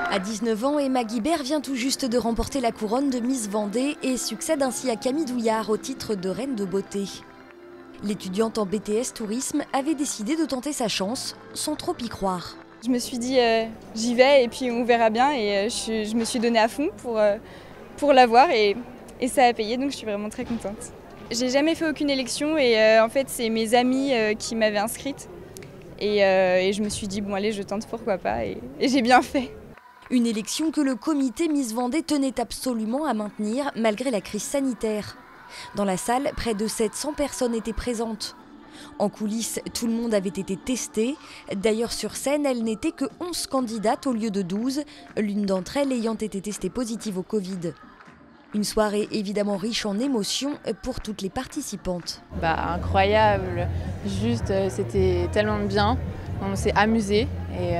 À 19 ans, Emma Guibert vient tout juste de remporter la couronne de Miss Vendée et succède ainsi à Camille Douillard au titre de reine de beauté. L'étudiante en BTS Tourisme avait décidé de tenter sa chance sans trop y croire. Je me suis dit j'y vais et puis on verra bien et je me suis donnée à fond pour l'avoir et ça a payé, donc je suis vraiment très contente. J'ai jamais fait aucune élection et en fait c'est mes amis qui m'avaient inscrite et je me suis dit bon allez je tente, pourquoi pas, et j'ai bien fait. Une élection que le comité Miss Vendée tenait absolument à maintenir malgré la crise sanitaire. Dans la salle, près de 700 personnes étaient présentes. En coulisses, tout le monde avait été testé. D'ailleurs, sur scène, elle n'était que 11 candidates au lieu de 12, l'une d'entre elles ayant été testée positive au Covid. Une soirée évidemment riche en émotions pour toutes les participantes. Incroyable, juste c'était tellement bien, on s'est amusé et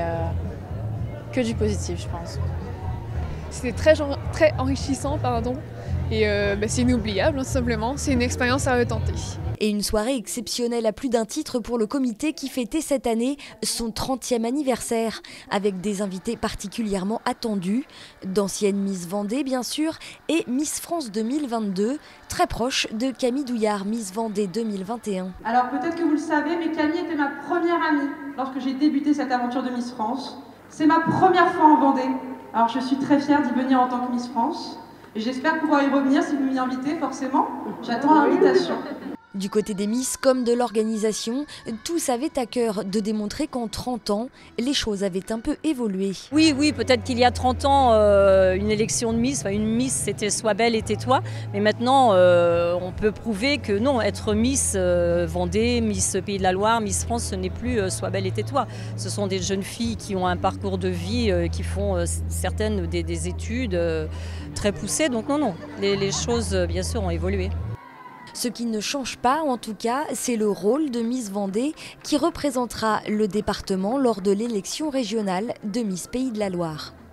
que du positif je pense. C'était très enrichissant, et c'est inoubliable simplement, c'est une expérience à retenter. Et une soirée exceptionnelle à plus d'un titre pour le comité qui fêtait cette année son 30e anniversaire, avec des invités particulièrement attendus, d'anciennes Miss Vendée bien sûr, et Miss France 2022, très proche de Camille Douillard, Miss Vendée 2021. Alors peut-être que vous le savez, mais Camille était ma première amie lorsque j'ai débuté cette aventure de Miss France. C'est ma première fois en Vendée, alors je suis très fière d'y venir en tant que Miss France. Et j'espère pouvoir y revenir si vous m'y invitez, forcément. J'attends l'invitation. Du côté des Miss comme de l'organisation, tous avaient à cœur de démontrer qu'en 30 ans, les choses avaient un peu évolué. Oui, peut-être qu'il y a 30 ans, une élection de Miss, une Miss c'était sois belle et tais-toi, mais maintenant on peut prouver que non, être Miss Vendée, Miss Pays de la Loire, Miss France, ce n'est plus sois belle et tais-toi. Ce sont des jeunes filles qui ont un parcours de vie, qui font certaines des études très poussées, donc non, les choses bien sûr ont évolué. Ce qui ne change pas, en tout cas, c'est le rôle de Miss Vendée qui représentera le département lors de l'élection régionale de Miss Pays de la Loire.